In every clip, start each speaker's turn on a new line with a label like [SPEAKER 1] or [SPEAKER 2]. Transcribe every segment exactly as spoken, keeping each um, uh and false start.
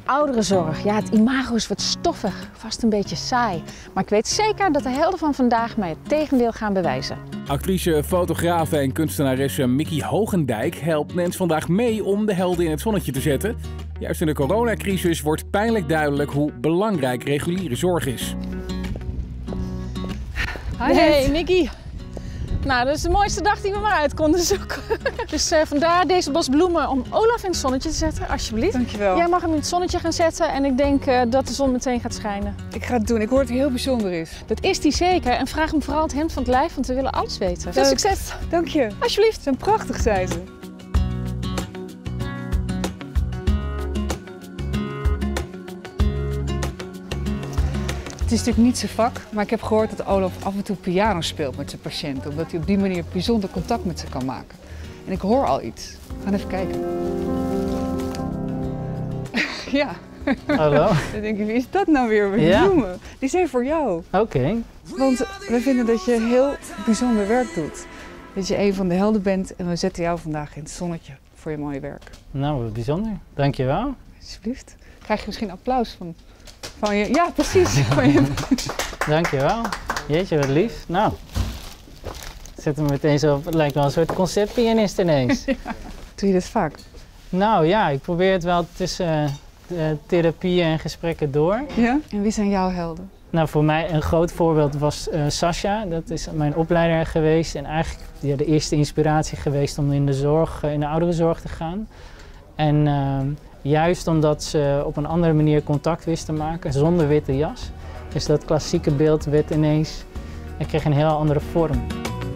[SPEAKER 1] Ouderenzorg, ja, het imago is wat stoffig, vast een beetje saai. Maar ik weet zeker dat de helden van vandaag mij het tegendeel gaan bewijzen.
[SPEAKER 2] Actrice, fotografe en kunstenaresse Mickey Hoogendijk helpt mensen vandaag mee om de helden in het zonnetje te zetten. Juist in de coronacrisis wordt pijnlijk duidelijk hoe belangrijk reguliere zorg is.
[SPEAKER 1] Hi, hey Mickey. Nou, dat is de mooiste dag die we maar uit konden zoeken. Dus uh, vandaar deze bos bloemen om Olaf in het zonnetje te zetten, alsjeblieft.
[SPEAKER 3] Dankjewel.
[SPEAKER 1] Jij mag hem in het zonnetje gaan zetten en ik denk uh, dat de zon meteen gaat schijnen.
[SPEAKER 3] Ik ga het doen. Ik hoor dat hij heel bijzonder is.
[SPEAKER 1] Dat is die zeker. En vraag hem vooral het hemd van het lijf, want we willen alles weten. Veel
[SPEAKER 3] Leuk.
[SPEAKER 1] succes.
[SPEAKER 3] Dank je.
[SPEAKER 1] Alsjeblieft.
[SPEAKER 3] Ze zijn prachtig, zei ze. Het is natuurlijk niet zijn vak, maar ik heb gehoord dat Olaf af en toe piano speelt met zijn patiënten, omdat hij op die manier bijzonder contact met ze kan maken. En ik hoor al iets. We gaan even kijken. Ja.
[SPEAKER 4] Hallo.
[SPEAKER 3] Dan denk je, wie is dat nou weer? Met
[SPEAKER 4] Ja.
[SPEAKER 3] bloemen? Die zijn voor jou.
[SPEAKER 4] Oké. Okay.
[SPEAKER 3] Want we vinden dat je heel bijzonder werk doet. Dat je een van de helden bent en we zetten jou vandaag in het zonnetje voor je mooie werk.
[SPEAKER 4] Nou, wat bijzonder. Dankjewel.
[SPEAKER 3] Alsjeblieft. Krijg je misschien applaus van, van je... Ja, precies. Van je...
[SPEAKER 4] Dankjewel. Jeetje, wat lief. Nou, zet hem meteen zo op. Het lijkt wel een soort concertpianist ineens.
[SPEAKER 3] Ja. Doe je dit vaak?
[SPEAKER 4] Nou ja, ik probeer het wel tussen uh, therapieën en gesprekken door.
[SPEAKER 3] Ja? En wie zijn jouw helden?
[SPEAKER 4] Nou, voor mij een groot voorbeeld was uh, Sascha. Dat is mijn opleider geweest en eigenlijk ja, de eerste inspiratie geweest om in de zorg, in de ouderenzorg te gaan. En uh, juist omdat ze op een andere manier contact wist te maken, zonder witte jas. Dus dat klassieke beeld werd ineens en kreeg een heel andere vorm.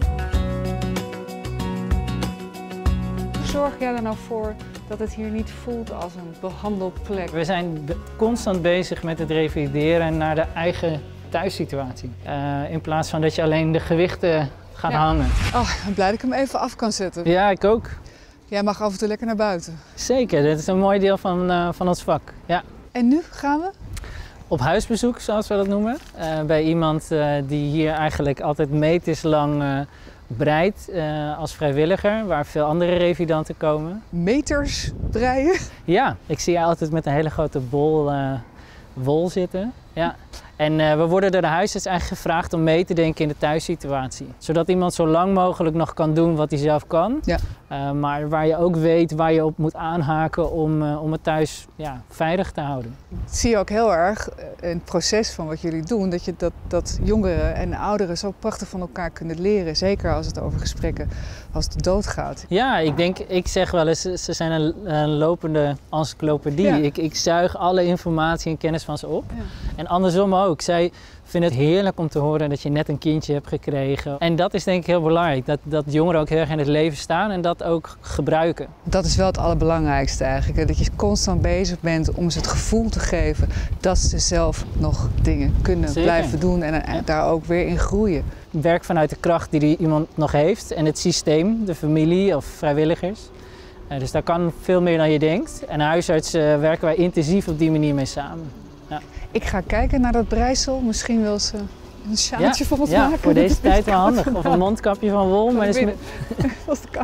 [SPEAKER 3] Hoe zorg jij er nou voor dat het hier niet voelt als een behandelplek?
[SPEAKER 4] We zijn be- constant bezig met het revalideren naar de eigen thuissituatie. Uh, in plaats van dat je alleen de gewichten gaat
[SPEAKER 3] Ja.
[SPEAKER 4] hangen.
[SPEAKER 3] Oh, ik ben blij dat ik hem even af kan zetten.
[SPEAKER 4] Ja, ik ook.
[SPEAKER 3] Jij mag af en toe lekker naar buiten.
[SPEAKER 4] Zeker, dit is een mooi deel van, uh, van ons vak. Ja.
[SPEAKER 3] En nu gaan we?
[SPEAKER 4] Op huisbezoek, zoals we dat noemen. Uh, bij iemand uh, die hier eigenlijk altijd meterslang uh, breidt uh, als vrijwilliger, waar veel andere revidanten komen.
[SPEAKER 3] Meters breien?
[SPEAKER 4] Ja, ik zie je altijd met een hele grote bol uh, wol zitten. Ja. En uh, we worden door de huisarts eigenlijk gevraagd om mee te denken in de thuissituatie. Zodat iemand zo lang mogelijk nog kan doen wat hij zelf kan.
[SPEAKER 3] Ja.
[SPEAKER 4] Uh, maar waar je ook weet waar je op moet aanhaken om, uh, om het thuis ja, veilig te houden.
[SPEAKER 3] Dat zie je ook heel erg in het proces van wat jullie doen. Dat, je dat, dat jongeren en ouderen zo prachtig van elkaar kunnen leren. Zeker als het over gesprekken als het dood gaat.
[SPEAKER 4] Ja, ik denk, ik zeg wel eens, ze zijn een, een lopende encyclopedie.
[SPEAKER 3] Ja.
[SPEAKER 4] Ik, ik zuig alle informatie en kennis van ze op.
[SPEAKER 3] Ja.
[SPEAKER 4] En andersom ook. Zij vinden het heerlijk om te horen dat je net een kindje hebt gekregen. En dat is denk ik heel belangrijk. Dat, dat jongeren ook heel erg in het leven staan en dat ook gebruiken.
[SPEAKER 3] Dat is wel het allerbelangrijkste eigenlijk. Dat je constant bezig bent om ze het gevoel te geven dat ze zelf nog dingen kunnen
[SPEAKER 4] Zeker.
[SPEAKER 3] blijven doen en, en
[SPEAKER 4] Ja.
[SPEAKER 3] daar ook weer in groeien.
[SPEAKER 4] Werk vanuit de kracht die, die iemand nog heeft en het systeem, de familie of vrijwilligers. Uh, dus daar kan veel meer dan je denkt. En huisarts uh, werken wij intensief op die manier mee samen. Ja.
[SPEAKER 3] Ik ga kijken naar dat breisel. Misschien wil ze een sjaaltje
[SPEAKER 4] Ja,
[SPEAKER 3] voor ons
[SPEAKER 4] ja,
[SPEAKER 3] maken.
[SPEAKER 4] voor deze tijd wel
[SPEAKER 3] Koud.
[SPEAKER 4] handig. Of een mondkapje van wol. Maar dat is met...
[SPEAKER 3] Was het koud.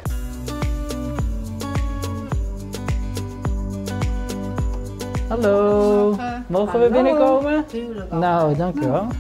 [SPEAKER 4] Hallo, mogen we binnenkomen?
[SPEAKER 5] Tuurlijk.
[SPEAKER 4] Nou, dank u wel.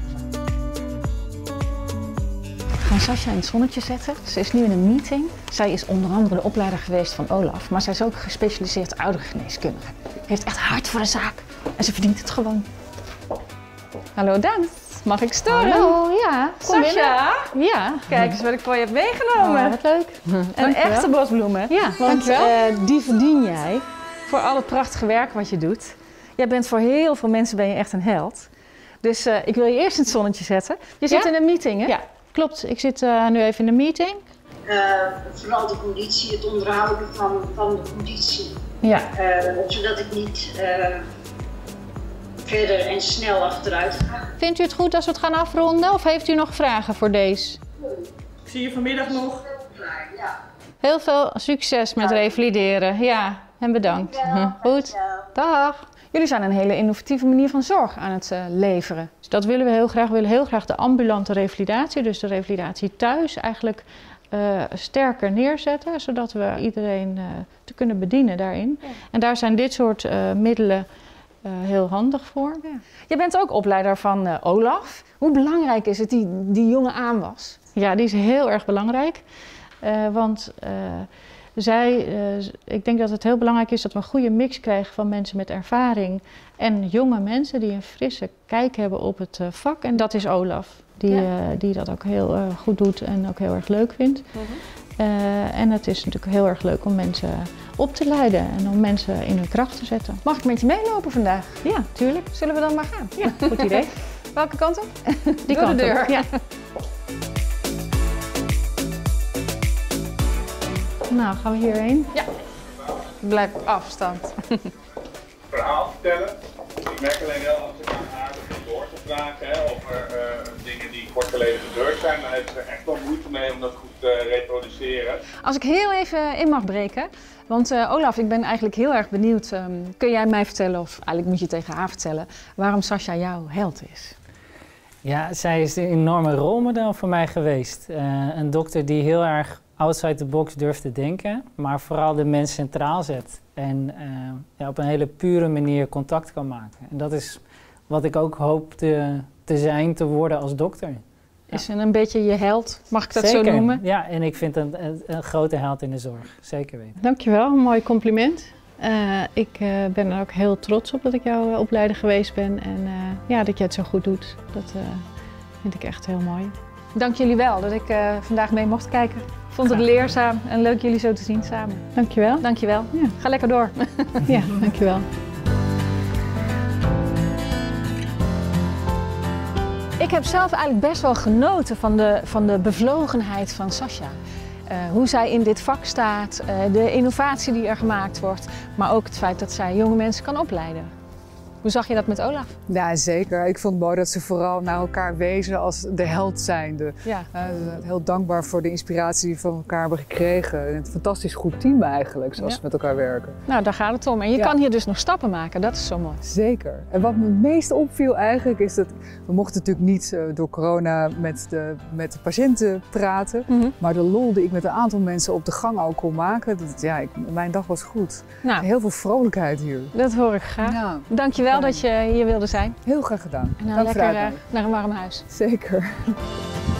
[SPEAKER 1] We gaan Sascha in het zonnetje zetten. Ze is nu in een meeting. Zij is onder andere de opleider geweest van Olaf, maar zij is ook gespecialiseerd ouderengeneeskundige. Heeft echt hart voor de zaak en ze verdient het gewoon. Hallo Daan, mag ik storen?
[SPEAKER 5] Hallo, ja. Kom
[SPEAKER 1] Sascha,
[SPEAKER 5] binnen. Ja.
[SPEAKER 1] kijk eens wat ik voor je heb meegenomen.
[SPEAKER 5] Oh, wat leuk.
[SPEAKER 1] Een
[SPEAKER 5] Dankjewel.
[SPEAKER 1] echte bosbloemen.
[SPEAKER 5] Ja,
[SPEAKER 1] Want
[SPEAKER 5] dankjewel.
[SPEAKER 1] uh, die verdien jij voor al het prachtige werk wat je doet. Jij bent voor heel veel mensen ben je echt een held. Dus uh, ik wil je eerst in het zonnetje zetten. Je zit
[SPEAKER 5] Ja?
[SPEAKER 1] in een meeting, hè?
[SPEAKER 5] Ja, klopt. Ik zit uh, nu even in een meeting.
[SPEAKER 6] Uh, vooral de conditie, het onderhouden van, van de conditie.
[SPEAKER 1] Ja.
[SPEAKER 6] Uh, zodat ik niet uh, verder en snel achteruit ga.
[SPEAKER 5] Vindt u het goed als we het gaan afronden of heeft u nog vragen voor deze?
[SPEAKER 7] Ik zie je vanmiddag nog.
[SPEAKER 6] Ja.
[SPEAKER 5] Heel veel succes met revalideren. Ja, en bedankt. Goed. Dag.
[SPEAKER 1] Jullie zijn een hele innovatieve manier van zorg aan het uh, leveren.
[SPEAKER 5] Dus dat willen we heel graag. We willen heel graag de ambulante revalidatie, dus de revalidatie thuis, eigenlijk uh, sterker neerzetten, zodat we iedereen uh, te kunnen bedienen daarin. Ja. En daar zijn dit soort uh, middelen uh, heel handig voor.
[SPEAKER 1] Ja. Je bent ook opleider van uh, Olaf. Hoe belangrijk is het die, die jonge aanwas?
[SPEAKER 5] Ja, die is heel erg belangrijk. Uh, want uh, zij, uh, ik denk dat het heel belangrijk is dat we een goede mix krijgen van mensen met ervaring en jonge mensen die een frisse kijk hebben op het uh, vak. En dat is Olaf, die, ja. uh, die dat ook heel uh, goed doet en ook heel erg leuk vindt. Uh-huh. uh, en het is natuurlijk heel erg leuk om mensen op te leiden en om mensen in hun kracht te zetten.
[SPEAKER 1] Mag ik met je meelopen vandaag?
[SPEAKER 5] Ja, tuurlijk.
[SPEAKER 1] Zullen we dan maar gaan?
[SPEAKER 5] Ja, goed idee.
[SPEAKER 1] Welke kant op?
[SPEAKER 5] Die kant
[SPEAKER 1] de deur.
[SPEAKER 5] Op, ja. Nou, gaan we hierheen?
[SPEAKER 1] Ja. Blijf op afstand.
[SPEAKER 8] Verhaal vertellen. Ik merk alleen wel als ik aan haar begin door te vragen hè, over uh, dingen die kort geleden gebeurd zijn, dan heeft ze er echt wel moeite mee om dat goed te uh, reproduceren.
[SPEAKER 1] Als ik heel even in mag breken, want uh, Olaf, ik ben eigenlijk heel erg benieuwd. Um, kun jij mij vertellen, of eigenlijk moet je tegen haar vertellen, waarom Sascha jouw held is?
[SPEAKER 4] Ja, zij is een enorme rolmodel voor mij geweest. Uh, een dokter die heel erg outside the box durft te denken, maar vooral de mens centraal zet. En uh, ja, op een hele pure manier contact kan maken. En dat is wat ik ook hoop te, te zijn, te worden als dokter.
[SPEAKER 1] Is ja. een beetje je held, mag ik dat
[SPEAKER 4] Zeker.
[SPEAKER 1] zo noemen?
[SPEAKER 4] Ja, en ik vind een, een, een grote held in de zorg. Zeker weten.
[SPEAKER 5] Dankjewel, een mooi compliment. Uh, ik uh, ben er ook heel trots op dat ik jouw uh, opleider geweest ben. En uh, ja, dat je het zo goed doet. Dat uh, vind ik echt heel mooi.
[SPEAKER 1] Dank jullie wel dat ik uh, vandaag mee mocht kijken. Ik vond het leerzaam en leuk jullie zo te zien samen.
[SPEAKER 5] Dankjewel.
[SPEAKER 1] Dankjewel. Ja. Ga lekker door.
[SPEAKER 5] Ja, dankjewel.
[SPEAKER 1] Ik heb zelf eigenlijk best wel genoten van de, van de bevlogenheid van Sascha. Uh, hoe zij in dit vak staat, uh, de innovatie die er gemaakt wordt, maar ook het feit dat zij jonge mensen kan opleiden. Hoe zag je dat met Olaf?
[SPEAKER 3] Ja, zeker. Ik vond het mooi dat ze vooral naar elkaar wezen als de held zijnde.
[SPEAKER 1] Ja.
[SPEAKER 3] Uh, heel dankbaar voor de inspiratie die we van elkaar hebben gekregen. En een fantastisch goed team eigenlijk, zoals ja. we met elkaar werken.
[SPEAKER 1] Nou, daar gaat het om. En je ja. kan hier dus nog stappen maken, dat is zo mooi.
[SPEAKER 3] Zeker. En wat me het meest opviel eigenlijk is dat we mochten natuurlijk niet uh, door corona met de, met de patiënten praten. Mm-hmm. Maar de lol die ik met een aantal mensen op de gang al kon maken, dat, ja, ik, mijn dag was goed. Nou, heel veel vrolijkheid hier.
[SPEAKER 1] Dat hoor ik graag. Ja. Dankjewel dat je hier wilde zijn.
[SPEAKER 3] Heel graag gedaan.
[SPEAKER 1] En dan Dank lekker uh, naar een warm huis.
[SPEAKER 3] Zeker.